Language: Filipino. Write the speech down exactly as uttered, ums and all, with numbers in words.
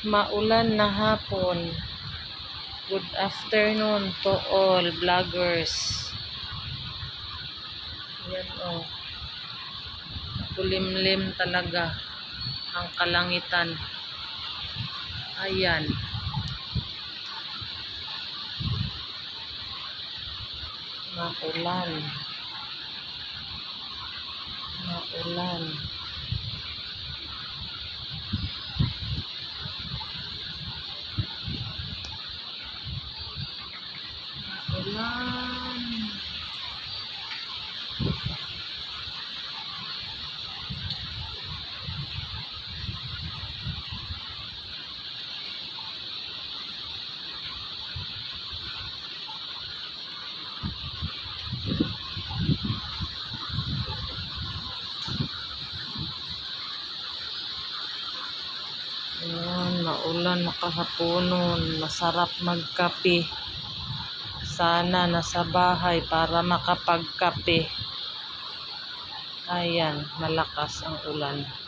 Maulan na hapon. Good afternoon to all vloggers. Yan o. Oh. Kulimlim talaga ang kalangitan. Ayan. Maulan. Maulan. Maulan. Ayan, maulan na kahaponon. Masarap magkape. Sana nasa bahay para makapagkape. Ayan, malakas ang ulan.